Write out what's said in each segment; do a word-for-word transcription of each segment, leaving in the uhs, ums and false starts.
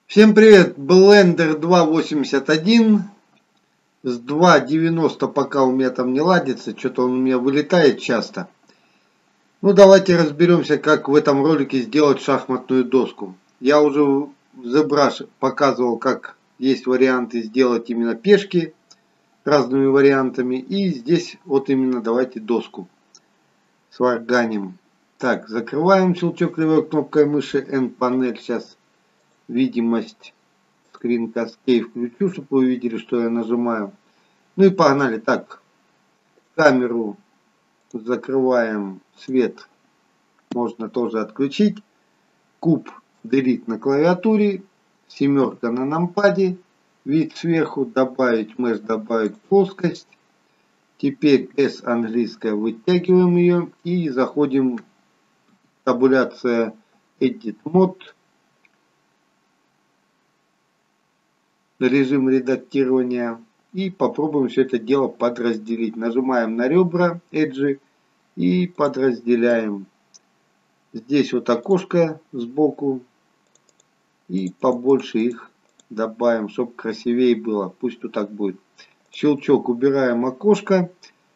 Всем привет! Blender два восемьдесят один с два девяносто пока у меня там не ладится, что-то он у меня вылетает часто. Ну давайте разберемся, как в этом ролике сделать шахматную доску. Я уже в ZBrush показывал, как есть варианты сделать именно пешки разными вариантами. И здесь вот именно давайте доску сварганим. Так, закрываем щелчок левой кнопкой мыши N-панель. Сейчас видимость Screen Cascade включу, чтобы вы увидели, что я нажимаю. Ну и погнали. Так, камеру закрываем, свет можно тоже отключить. Куб Delete на клавиатуре, семерка на нампаде, вид сверху, добавить mesh, добавить плоскость. Теперь S английская, вытягиваем ее и заходим в табуляция Edit Mode. Режим редактирования. И попробуем все это дело подразделить. Нажимаем на ребра, эджи и подразделяем. Здесь вот окошко сбоку. И побольше их добавим, чтобы красивее было. Пусть вот так будет. Щелчок, убираем окошко.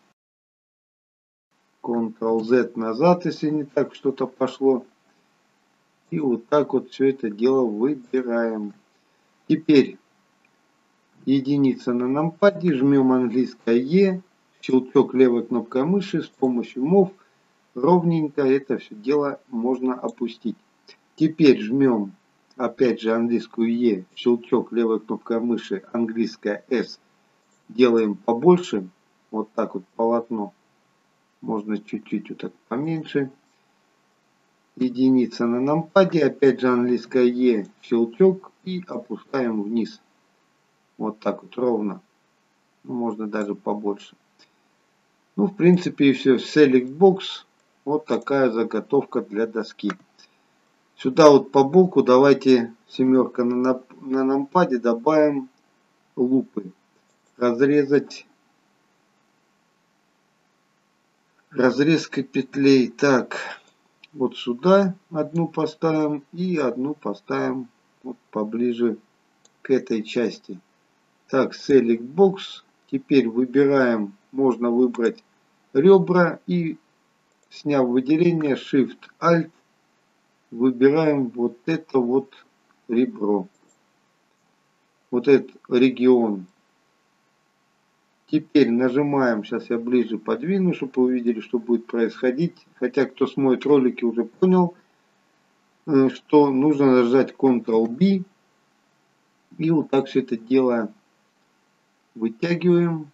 контрол зет назад, если не так что-то пошло. И вот так вот все это дело выбираем. Теперь единица на нампаде, жмем английское E, щелчок левой кнопкой мыши, с помощью мов ровненько это все дело можно опустить. Теперь жмем опять же английскую E, щелчок левой кнопкой мыши, английская S, делаем побольше, вот так вот полотно, можно чуть-чуть вот так поменьше. Единица на нампаде, опять же английская E, щелчок и опускаем вниз. Вот так вот ровно. Можно даже побольше. Ну, в принципе, и все. Select Box. Вот такая заготовка для доски. Сюда вот по боку давайте семерка на, на нампаде добавим лупы. Разрезать. Разрезка петлей. Так. Вот сюда одну поставим. И одну поставим вот поближе к этой части. Так, Select Box. Теперь выбираем, можно выбрать ребра и, сняв выделение, Shift-Alt, выбираем вот это вот ребро. Вот этот регион. Теперь нажимаем, сейчас я ближе подвину, чтобы вы увидели, что будет происходить. Хотя, кто смотрит ролики, уже понял, что нужно нажать контрол би. И вот так все это дело вытягиваем.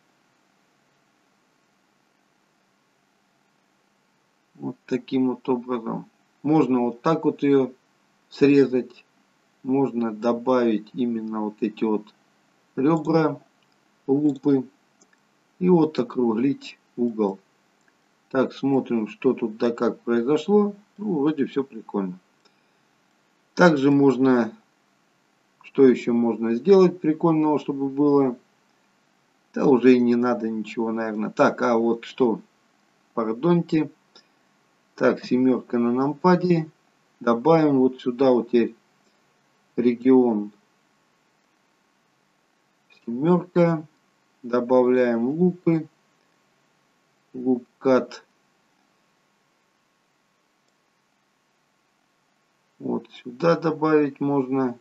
Вот таким вот образом. Можно вот так вот ее срезать. Можно добавить именно вот эти вот ребра, лупы. И вот округлить угол. Так, смотрим, что тут да как произошло. Ну, вроде все прикольно. Также можно, что еще можно сделать прикольного, чтобы было. Да уже и не надо ничего, наверное. Так, а вот что, пардоньте. Так, семерка на нампаде. Добавим вот сюда вот теперь регион. Семерка. Добавляем лупы. Лупкат. Вот сюда добавить можно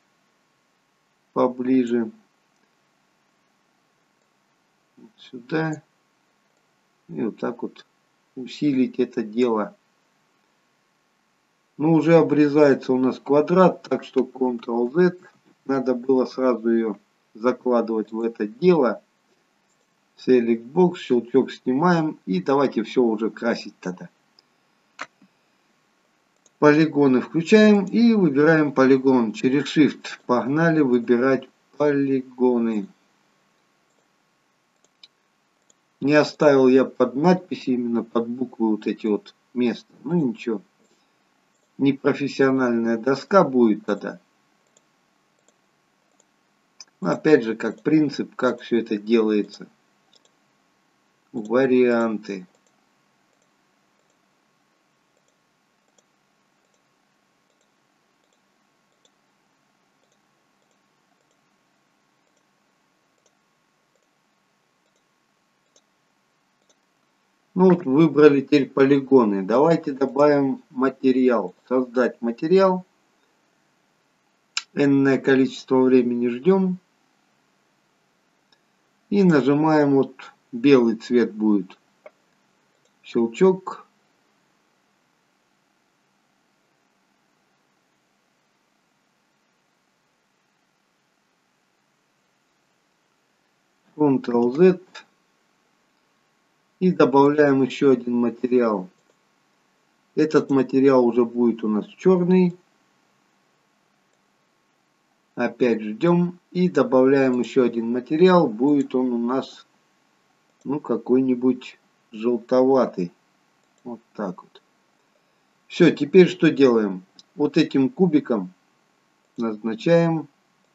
поближе. Вот сюда. И вот так вот усилить это дело. Ну, уже обрезается у нас квадрат, так что контрол зет. Надо было сразу ее закладывать в это дело. Select Box, щелчок снимаем. И давайте все уже красить тогда. Полигоны включаем и выбираем полигон. Через Shift погнали выбирать полигоны. Не оставил я под надписи, именно под буквы вот эти вот места. Ну ничего. Непрофессиональная доска будет тогда. Опять же, как принцип, как все это делается. Варианты. Ну вот выбрали теперь полигоны. Давайте добавим материал. Создать материал. Энное количество времени ждем. И нажимаем, вот белый цвет будет. Щелчок. контрол зет. И добавляем еще один материал. Этот материал уже будет у нас черный. Опять ждем. И добавляем еще один материал. Будет он у нас, ну, какой-нибудь желтоватый. Вот так вот. Все, теперь что делаем? Вот этим кубиком назначаем.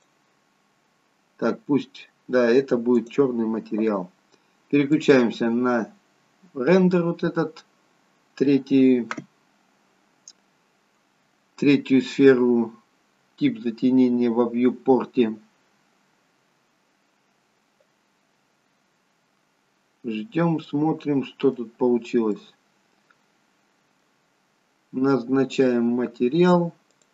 Так, пусть, да, это будет черный материал. Переключаемся на рендер, вот этот, третий, третью сферу, тип затенения во вьюпорте. Ждем, смотрим, что тут получилось. Назначаем материал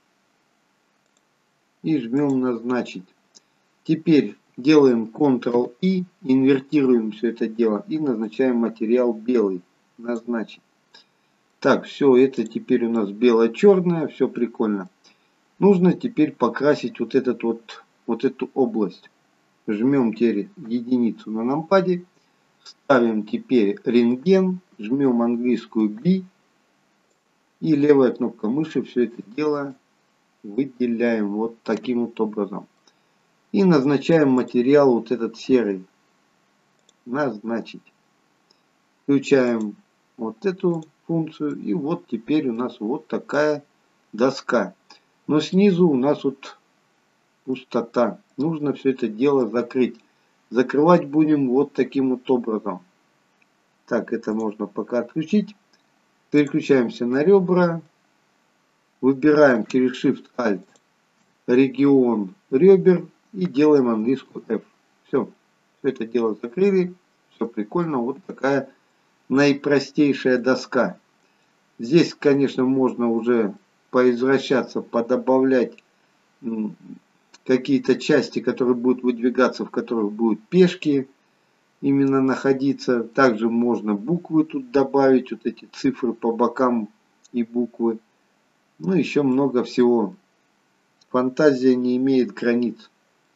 и жмем назначить. Теперь делаем контрол и, инвертируем все это дело и назначаем материал белый. Назначить. Так, все, это теперь у нас бело-черное, все прикольно. Нужно теперь покрасить вот этот вот, вот эту область. Жмем теперь единицу на нампаде. Ставим теперь рентген, жмем английскую би. И левая кнопка мыши все это дело выделяем вот таким вот образом. И назначаем материал вот этот серый. Назначить. Включаем вот эту функцию. И вот теперь у нас вот такая доска. Но снизу у нас вот пустота. Нужно все это дело закрыть. Закрывать будем вот таким вот образом. Так, это можно пока отключить. Переключаемся на ребра. Выбираем через Shift-Alt регион ребер. И делаем английскую F. Все. Все это дело закрыли. Все прикольно. Вот такая наипростейшая доска. Здесь, конечно, можно уже поизвращаться, подобавлять какие-то части, которые будут выдвигаться, в которых будут пешки именно находиться. Также можно буквы тут добавить, вот эти цифры по бокам и буквы. Ну, еще много всего. Фантазия не имеет границ.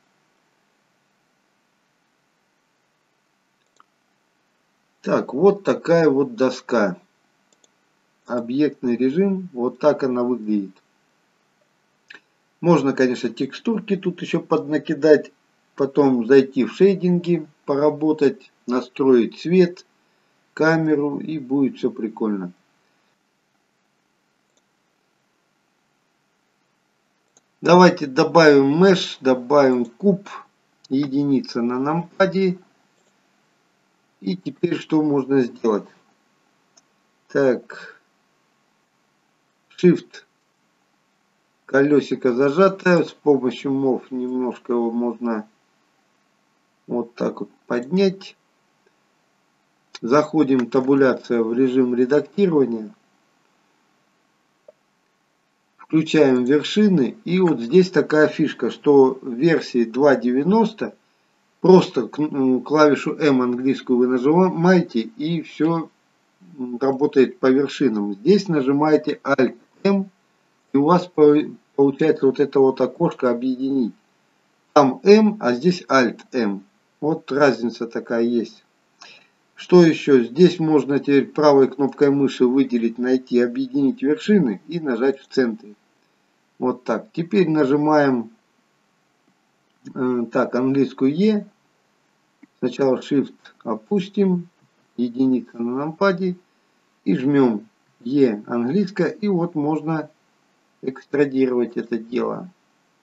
Так, вот такая вот доска. Объектный режим, вот так она выглядит. Можно, конечно, текстурки тут еще поднакидать, потом зайти в шейдинги, поработать, настроить цвет, камеру, и будет все прикольно. Давайте добавим mesh, добавим куб, единица на нампаде. И теперь что можно сделать? Так, Shift, колесико зажатое, с помощью мов немножко его можно вот так вот поднять. Заходим табуляция в режим редактирования. Включаем вершины. И вот здесь такая фишка, что в версии два девяносто просто клавишу М английскую вы нажимаете, и все работает по вершинам. Здесь нажимаете Alt М, и у вас получается вот это вот окошко объединить. Там М, а здесь Alt М. Вот разница такая есть. Что еще? Здесь можно теперь правой кнопкой мыши выделить, найти, объединить вершины и нажать в центре. Вот так. Теперь нажимаем э, так, английскую Е. Сначала Shift опустим, единица на нампаде, и жмем Е английская, и вот можно экстрадировать это дело.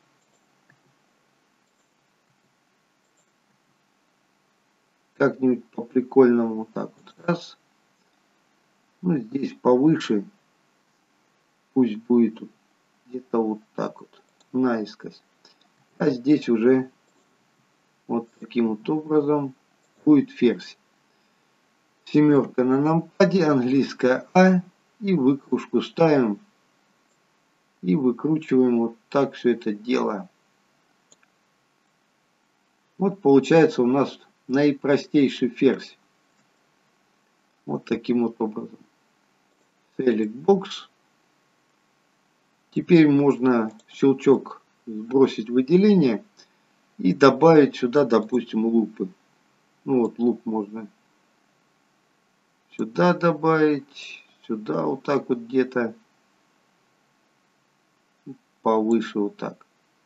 Как-нибудь по прикольному вот так вот. Раз. Ну, здесь повыше. Пусть будет где-то вот так вот. Наискось. А здесь уже вот таким вот образом будет ферзь. Семерка на нампаде, английская А. И выкружку ставим. И выкручиваем вот так все это дело. Вот получается у нас наипростейший ферзь. Вот таким вот образом. Select Box. Теперь можно щелчок сбросить выделение и добавить сюда, допустим, лупы. Ну вот луп можно сюда добавить, сюда вот так вот где-то, повыше вот так.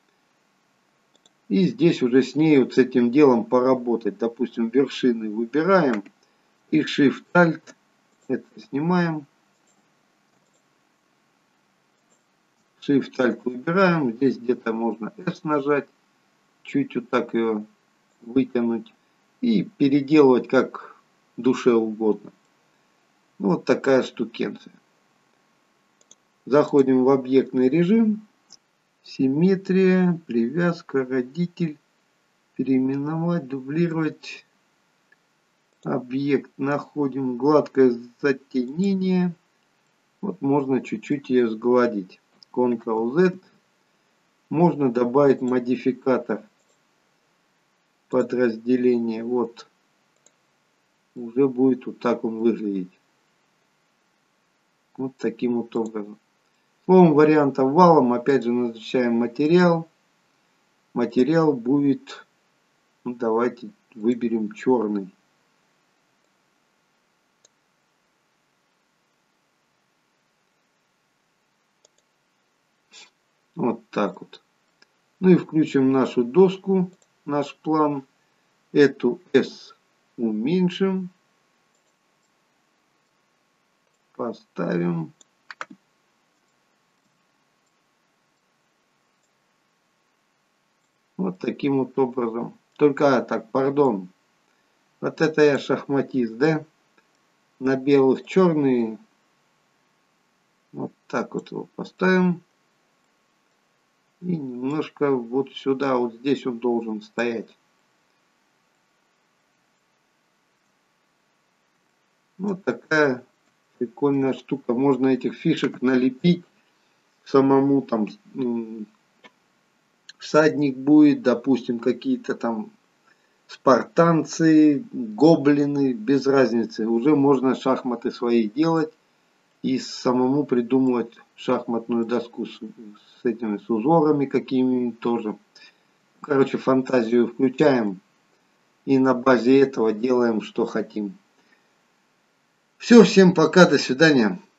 И здесь уже с ней вот с этим делом поработать. Допустим, вершины выбираем и Shift-Alt это снимаем. Shift-Alt выбираем. Здесь где-то можно S нажать. Чуть вот так ее вытянуть. И переделывать как душе угодно. Вот такая штукенция. Заходим в объектный режим. Симметрия, привязка, родитель. Переименовать, дублировать. Объект находим. Гладкое затемнение. Вот можно чуть-чуть ее сгладить. контрол-зет. Можно добавить модификатор подразделения. Вот. Уже будет вот так он выглядеть. Вот таким вот образом. Словом, вариантом валом опять же назначаем материал. Материал будет, ну, давайте выберем черный. Вот так вот. Ну и включим нашу доску, наш план. Эту S уменьшим. Поставим. Вот таким вот образом. Только, а, так, пардон. Вот это я шахматист, да? На белых черные. Вот так вот его поставим. И немножко вот сюда, вот здесь он должен стоять. Вот такая прикольная штука. Можно этих фишек налепить самому. Там всадник будет, допустим, какие-то там спартанцы, гоблины, без разницы. Уже можно шахматы свои делать и самому придумывать шахматную доску с, с этими с узорами какими-нибудь тоже. Короче, фантазию включаем и на базе этого делаем, что хотим. Все, всем пока, до свидания.